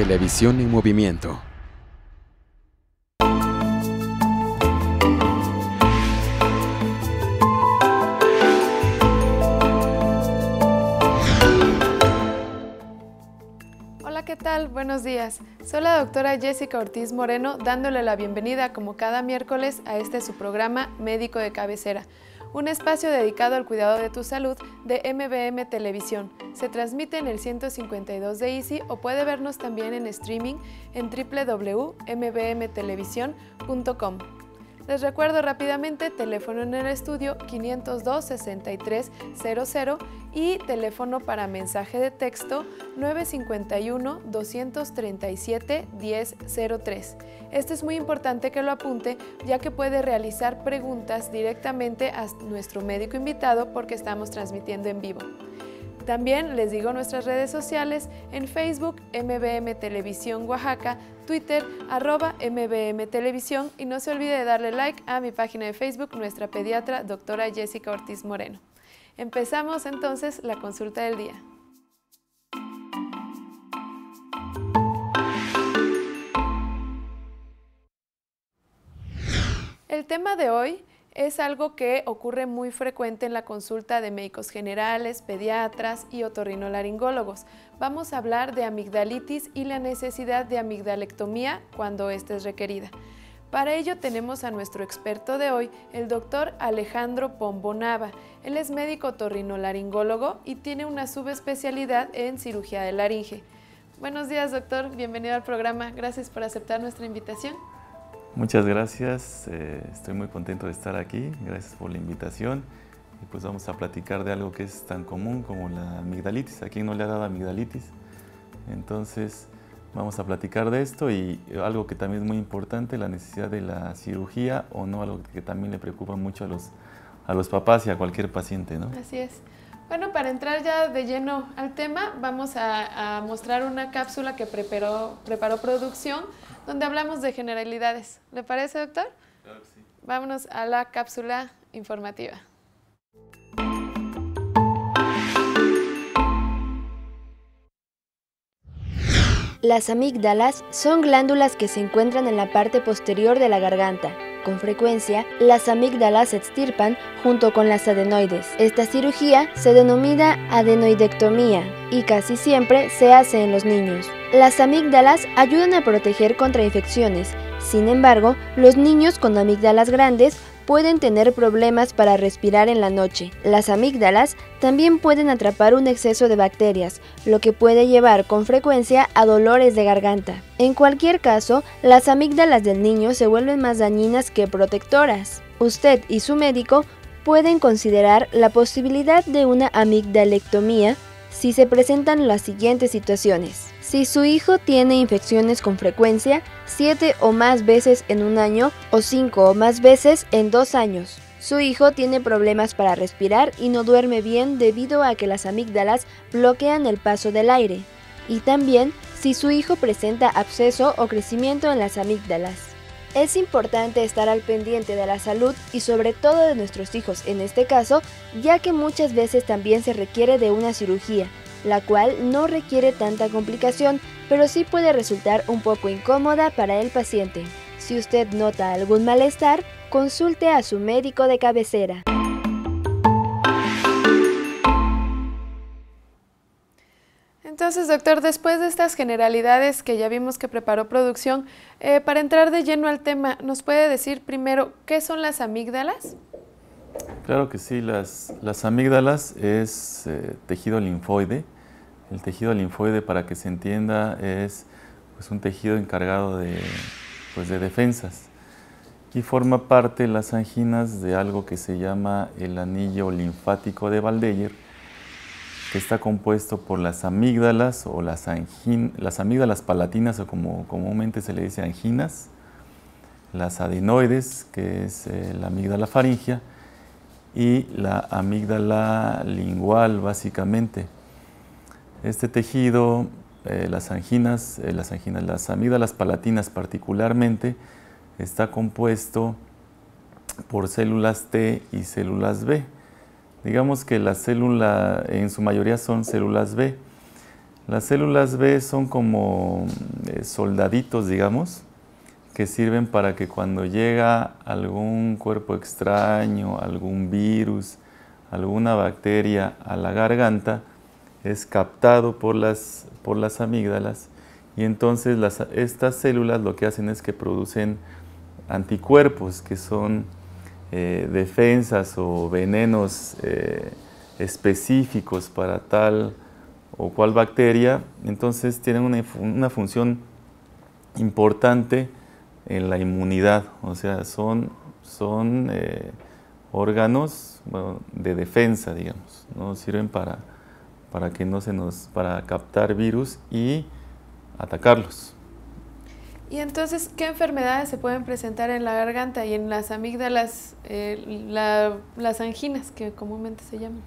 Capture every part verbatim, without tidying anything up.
Televisión en movimiento. Hola, ¿qué tal? Buenos días. Soy la doctora Jessica Ortiz Moreno, dándole la bienvenida como cada miércoles a este su programa Médico de Cabecera, un espacio dedicado al cuidado de tu salud de M B M Televisión. Se transmite en el ciento cincuenta y dos de Easy o puede vernos también en streaming en w w w punto m b m televisión punto com. Les recuerdo rápidamente, teléfono en el estudio quinientos dos, sesenta y tres cero cero y teléfono para mensaje de texto nueve cinco uno, dos tres siete, uno cero cero tres. Esto es muy importante que lo apunte, ya que puede realizar preguntas directamente a nuestro médico invitado porque estamos transmitiendo en vivo. También les digo nuestras redes sociales: en Facebook, M B M Televisión Oaxaca, Twitter, arroba M B M Televisión, y no se olvide de darle like a mi página de Facebook, nuestra pediatra, doctora Jessica Ortiz Moreno. Empezamos entonces la consulta del día. El tema de hoy es algo que ocurre muy frecuente en la consulta de médicos generales, pediatras y otorrinolaringólogos. Vamos a hablar de amigdalitis y la necesidad de amigdalectomía cuando ésta es requerida. Para ello tenemos a nuestro experto de hoy, el doctor Alejandro Pombo Nava. Él es médico otorrinolaringólogo y tiene una subespecialidad en cirugía de laringe. Buenos días, doctor. Bienvenido al programa. Gracias por aceptar nuestra invitación. Muchas gracias, eh, estoy muy contento de estar aquí, gracias por la invitación. Y pues vamos a platicar de algo que es tan común como la amigdalitis. ¿A quién no le ha dado amigdalitis? Entonces vamos a platicar de esto y algo que también es muy importante, la necesidad de la cirugía o no, algo que también le preocupa mucho a los, a los papás y a cualquier paciente, ¿no? Así es. Bueno, para entrar ya de lleno al tema, vamos a, a mostrar una cápsula que preparó, preparó producción, donde hablamos de generalidades. ¿Le parece, doctor? Claro que sí. Vámonos a la cápsula informativa. Las amígdalas son glándulas que se encuentran en la parte posterior de la garganta. Con frecuencia, las amígdalas se extirpan junto con las adenoides. Esta cirugía se denomina adenoidectomía y casi siempre se hace en los niños. Las amígdalas ayudan a proteger contra infecciones. Sin embargo, los niños con amígdalas grandes pueden tener problemas para respirar en la noche. Las amígdalas también pueden atrapar un exceso de bacterias, lo que puede llevar con frecuencia a dolores de garganta. En cualquier caso, las amígdalas del niño se vuelven más dañinas que protectoras. Usted y su médico pueden considerar la posibilidad de una amigdalectomía si se presentan las siguientes situaciones. Si su hijo tiene infecciones con frecuencia, siete o más veces en un año o cinco o más veces en dos años. Su hijo tiene problemas para respirar y no duerme bien debido a que las amígdalas bloquean el paso del aire. Y también si su hijo presenta absceso o crecimiento en las amígdalas. Es importante estar al pendiente de la salud y sobre todo de nuestros hijos en este caso, ya que muchas veces también se requiere de una cirugía, la cual no requiere tanta complicación, pero sí puede resultar un poco incómoda para el paciente. Si usted nota algún malestar, consulte a su médico de cabecera. Entonces, doctor, después de estas generalidades que ya vimos que preparó producción, eh, para entrar de lleno al tema, ¿nos puede decir primero qué son las amígdalas? Claro que sí, las, las amígdalas es eh, tejido linfoide. El tejido linfoide, para que se entienda, es pues, un tejido encargado de, pues, de defensas y forma parte las anginas de algo que se llama el anillo linfático de Waldeyer, que está compuesto por las amígdalas o las, angin, las amígdalas palatinas, o como comúnmente se le dice anginas, las adenoides, que es eh, la amígdala faríngea, y la amígdala lingual, básicamente. Este tejido, eh, las anginas, eh, las anginas, las amígdalas palatinas particularmente, está compuesto por células T y células B. Digamos que la célula, en su mayoría son células B. Las células B son como eh, soldaditos, digamos, que sirven para que cuando llega algún cuerpo extraño, algún virus, alguna bacteria a la garganta, es captado por las, por las amígdalas, y entonces las, estas células lo que hacen es que producen anticuerpos, que son eh, defensas o venenos eh, específicos para tal o cual bacteria. Entonces tienen una, una función importante en la inmunidad, o sea, son, son eh, órganos, bueno, de defensa, digamos, ¿no? Sirven para, para que no se nos, para captar virus y atacarlos. Y entonces, ¿qué enfermedades se pueden presentar en la garganta y en las amígdalas, eh, la, las anginas, que comúnmente se llaman?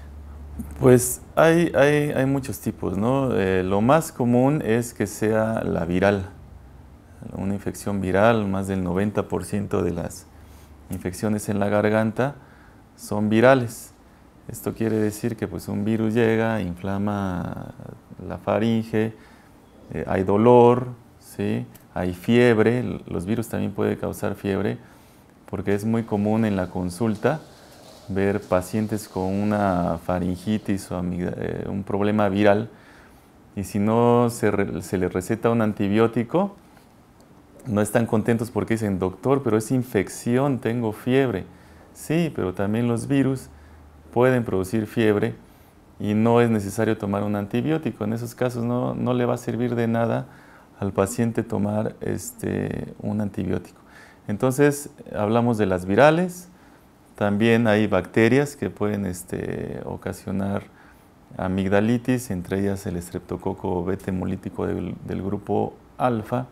Pues hay, hay, hay muchos tipos, ¿no? Eh, lo más común es que sea la viral, una infección viral. Más del noventa por ciento de las infecciones en la garganta son virales. Esto quiere decir que pues, un virus llega, inflama la faringe, eh, hay dolor, ¿sí? Hay fiebre. Los virus también pueden causar fiebre, porque es muy común en la consulta ver pacientes con una faringitis o eh, un problema viral, y si no se, re, se les receta un antibiótico, no están contentos porque dicen: doctor, pero es infección, tengo fiebre. Sí, pero también los virus pueden producir fiebre y no es necesario tomar un antibiótico. En esos casos no, no le va a servir de nada al paciente tomar este, un antibiótico. Entonces, hablamos de las virales. También hay bacterias que pueden este, ocasionar amigdalitis, entre ellas el estreptococo beta hemolítico del, del grupo alfa,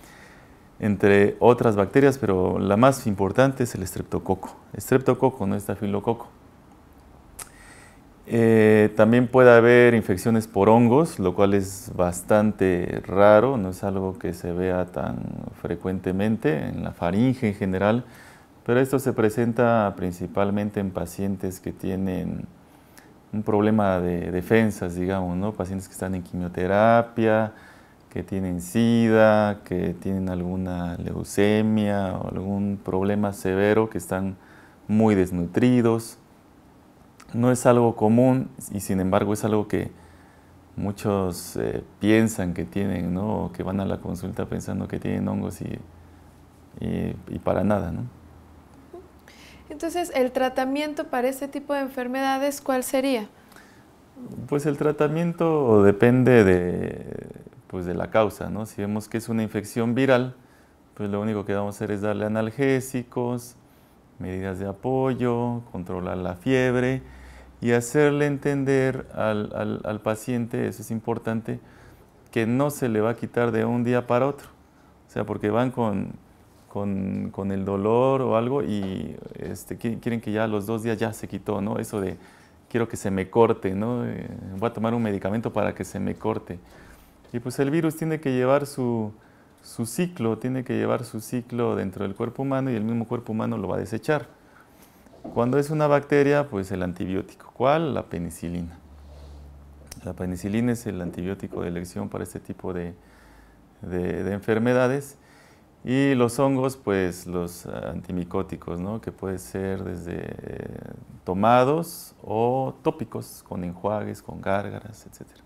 entre otras bacterias, pero la más importante es el estreptococo. Estreptococo, no estafilococo. Eh, también puede haber infecciones por hongos, lo cual es bastante raro, no es algo que se vea tan frecuentemente en la faringe en general, pero esto se presenta principalmente en pacientes que tienen un problema de defensas, digamos, ¿no? Pacientes que están en quimioterapia, que tienen SIDA, que tienen alguna leucemia o algún problema severo, que están muy desnutridos. No es algo común y sin embargo es algo que muchos eh, piensan que tienen, ¿no? O que van a la consulta pensando que tienen hongos y, y, y para nada, ¿no? Entonces, ¿el tratamiento para este tipo de enfermedades cuál sería? Pues el tratamiento depende de, pues de la causa, ¿no? Si vemos que es una infección viral, pues lo único que vamos a hacer es darle analgésicos, medidas de apoyo, controlar la fiebre y hacerle entender al, al, al paciente, eso es importante, que no se le va a quitar de un día para otro. O sea, porque van con, con, con el dolor o algo y este, quieren que ya a los dos días ya se quitó, ¿no? Eso de quiero que se me corte, ¿no? Eh, voy a tomar un medicamento para que se me corte. Y pues el virus tiene que llevar su, su ciclo, tiene que llevar su ciclo dentro del cuerpo humano y el mismo cuerpo humano lo va a desechar. Cuando es una bacteria, pues el antibiótico. ¿Cuál? La penicilina. La penicilina es el antibiótico de elección para este tipo de, de, de enfermedades. Y los hongos, pues los antimicóticos, ¿no? Que puede ser desde eh, tomados o tópicos, con enjuagues, con gárgaras, etcétera.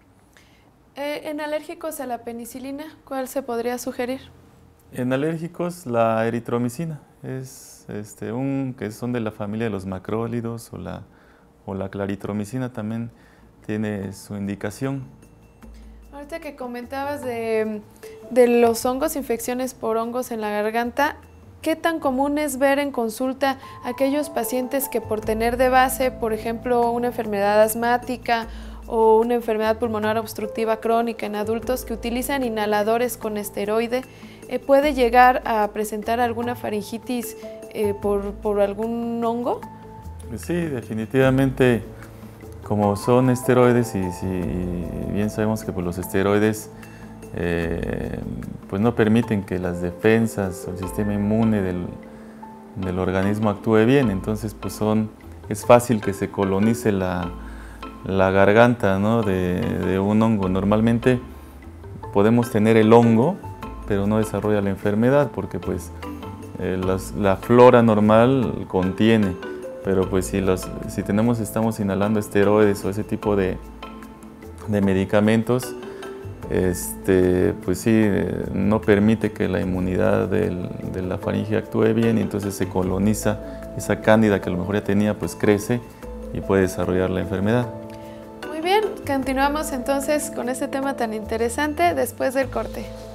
Eh, en alérgicos a la penicilina, ¿cuál se podría sugerir? En alérgicos, la eritromicina, es este, un, que son de la familia de los macrólidos, o la, o la claritromicina también tiene su indicación. Ahorita que comentabas de, de los hongos, infecciones por hongos en la garganta, ¿qué tan común es ver en consulta aquellos pacientes que por tener de base, por ejemplo, una enfermedad asmática o una enfermedad pulmonar obstructiva crónica en adultos que utilizan inhaladores con esteroide, eh, puede llegar a presentar alguna faringitis eh, por, por algún hongo? Sí, definitivamente, como son esteroides y si bien sabemos que pues, los esteroides eh, pues no permiten que las defensas o el sistema inmune del, del organismo actúe bien, entonces pues son, es fácil que se colonice la la garganta, ¿no? de, de un hongo. Normalmente podemos tener el hongo, pero no desarrolla la enfermedad porque pues eh, las, la flora normal contiene, pero pues si, los, si tenemos, estamos inhalando esteroides o ese tipo de, de medicamentos, este, pues sí, eh, no permite que la inmunidad del, de la faringe actúe bien y entonces se coloniza esa cándida que a lo mejor ya tenía, pues crece y puede desarrollar la enfermedad. Muy bien, continuamos entonces con este tema tan interesante después del corte.